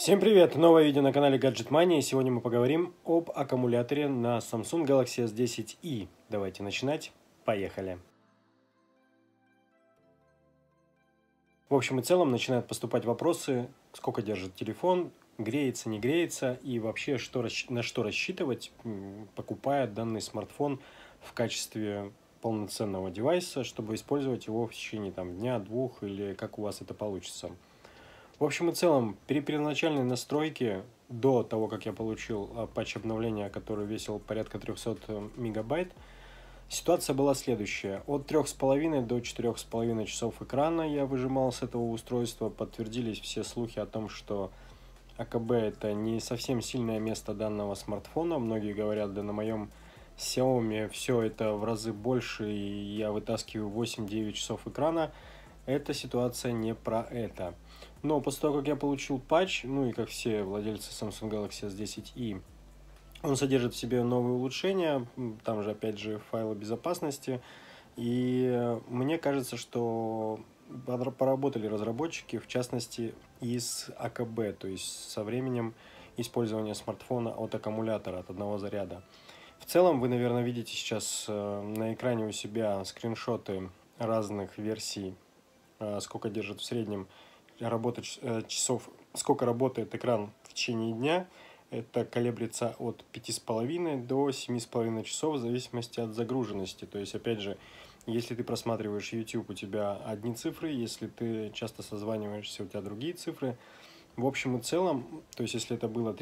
Всем привет! Новое видео на канале Gadget Mania. И сегодня мы поговорим об аккумуляторе на Samsung Galaxy S10e. Давайте начинать. Поехали! В общем и целом начинают поступать вопросы, сколько держит телефон, греется, не греется и вообще на что рассчитывать, покупая данный смартфон в качестве полноценного девайса, чтобы использовать его в течение дня, двух или как у вас это получится. В общем и целом, при первоначальной настройке, до того, как я получил патч обновления, который весил порядка 300 мегабайт, ситуация была следующая. От 3,5 до 4,5 часов экрана я выжимал с этого устройства. Подтвердились все слухи о том, что АКБ это не совсем сильное место данного смартфона. Многие говорят, да на моем Xiaomi все это в разы больше, и я вытаскиваю 8-9 часов экрана. Эта ситуация не про это. Но после того, как я получил патч, ну и как все владельцы Samsung Galaxy S10e, он содержит в себе новые улучшения, там же опять же файлы безопасности. И мне кажется, что поработали разработчики, в частности, из АКБ, то есть со временем использования смартфона от аккумулятора, от одного заряда. В целом, вы, наверное, видите сейчас на экране у себя скриншоты разных версий, сколько держит в среднем часов, сколько работает экран в течение дня. Это колеблется от 5,5 до 7,5 часов в зависимости от загруженности. То есть, опять же, если ты просматриваешь YouTube, у тебя одни цифры, если ты часто созваниваешься, у тебя другие цифры. В общем и целом, то есть, если это было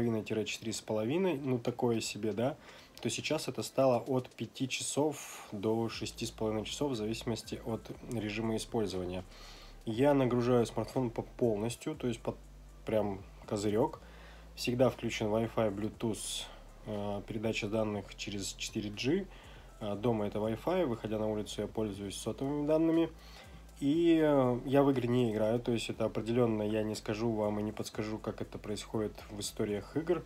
3,5-4,5, ну такое себе, да, то сейчас это стало от 5 часов до 6,5 часов в зависимости от режима использования. Я нагружаю смартфон полностью, то есть под прям козырек. Всегда включен Wi-Fi, Bluetooth, передача данных через 4G. Дома это Wi-Fi, выходя на улицу я пользуюсь сотовыми данными. И я в игры не играю, то есть это определенно я не скажу вам и не подскажу, как это происходит в историях игр.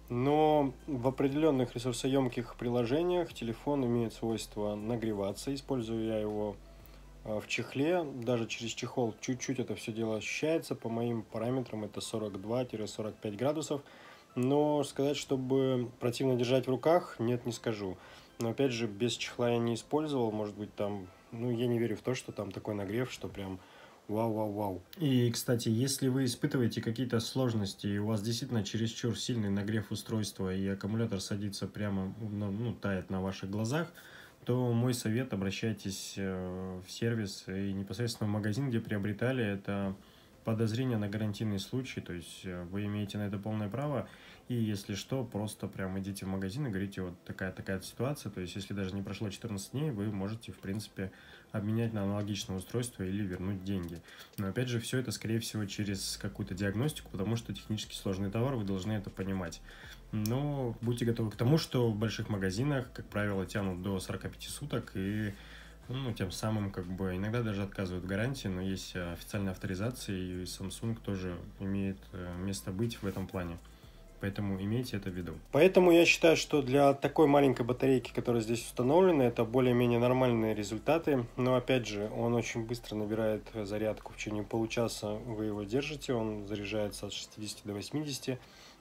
Но в определенных ресурсоемких приложениях телефон имеет свойство нагреваться. Использую я его в чехле, даже через чехол чуть-чуть это все дело ощущается. По моим параметрам это 42-45 градусов. Но сказать, чтобы противно держать в руках, нет, не скажу. Но опять же, без чехла я не использовал. Может быть там, ну я не верю в то, что там такой нагрев, что прям вау-вау-вау. И, кстати, если вы испытываете какие-то сложности, и у вас действительно чересчур сильный нагрев устройства, и аккумулятор садится прямо, ну, тает на ваших глазах, то мой совет: обращайтесь в сервис и непосредственно в магазин, где приобретали. Это подозрение на гарантийный случай, то есть вы имеете на это полное право. И если что, просто прям идите в магазин и говорите, вот такая ситуация. То есть если даже не прошло 14 дней, вы можете в принципе обменять на аналогичное устройство или вернуть деньги. Но опять же, все это скорее всего через какую-то диагностику, потому что технически сложный товар, вы должны это понимать. Но будьте готовы к тому, что в больших магазинах, как правило, тянут до 45 суток и тем самым иногда даже отказывают в гарантии, но есть официальная авторизация, и Samsung тоже имеет место быть в этом плане. Поэтому имейте это в виду. Поэтому я считаю, что для такой маленькой батарейки, которая здесь установлена, это более-менее нормальные результаты. Но опять же, он очень быстро набирает зарядку. В течение получаса вы его держите, он заряжается от 60 до 80%,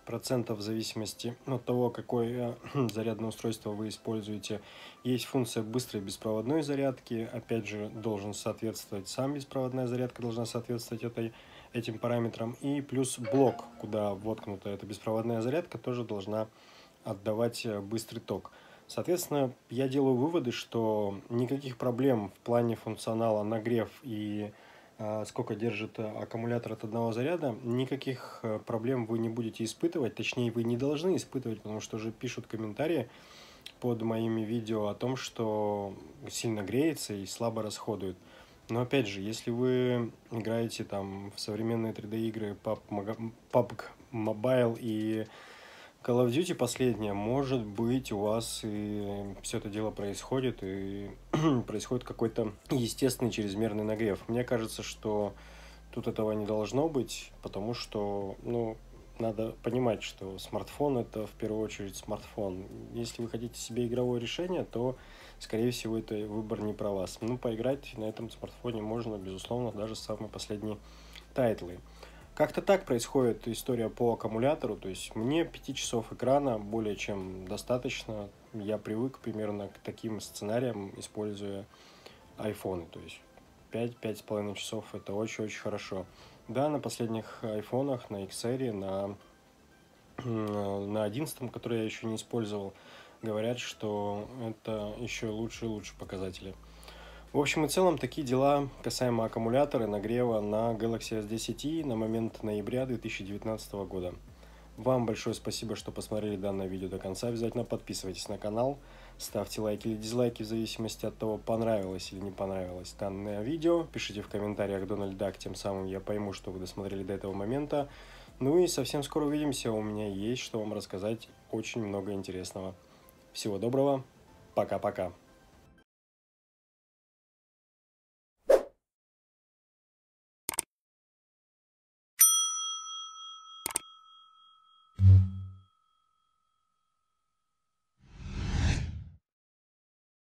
в зависимости от того, какое зарядное устройство вы используете. Есть функция быстрой беспроводной зарядки. Опять же, должен соответствовать сам беспроводная зарядка, должна соответствовать этим параметрам. И плюс блок, куда воткнута эта беспроводная зарядка, тоже должна отдавать быстрый ток. Соответственно, я делаю выводы, что никаких проблем в плане функционала нагрев и сколько держит аккумулятор от одного заряда, никаких проблем вы не будете испытывать. Точнее, вы не должны испытывать, потому что уже пишут комментарии под моими видео о том, что сильно греется и слабо расходует. Но опять же, если вы играете там в современные 3D игры PUBG Mobile и Call of Duty последняя, может быть, у вас и все это дело происходит, и происходит какой-то естественный чрезмерный нагрев. Мне кажется, что тут этого не должно быть, потому что, надо понимать, что смартфон – это в первую очередь смартфон. Если вы хотите себе игровое решение, то, скорее всего, это выбор не про вас. Поиграть на этом смартфоне можно, безусловно, даже самые последние тайтлы. Как-то так происходит история по аккумулятору. То есть мне 5 часов экрана более чем достаточно. Я привык примерно к таким сценариям, используя айфоны. То есть 5-5,5 часов это очень-очень хорошо. Да, на последних айфонах, на XR, на 11, который я еще не использовал, говорят, что это еще лучше и лучше показатели. В общем и целом, такие дела касаемо аккумулятора и нагрева на Galaxy S10i на момент ноября 2019 года. Вам большое спасибо, что посмотрели данное видео до конца. Обязательно подписывайтесь на канал, ставьте лайки или дизлайки в зависимости от того, понравилось или не понравилось данное видео. Пишите в комментариях Donald Duck, тем самым я пойму, что вы досмотрели до этого момента. Ну и совсем скоро увидимся, у меня есть что вам рассказать, очень много интересного. Всего доброго, пока-пока.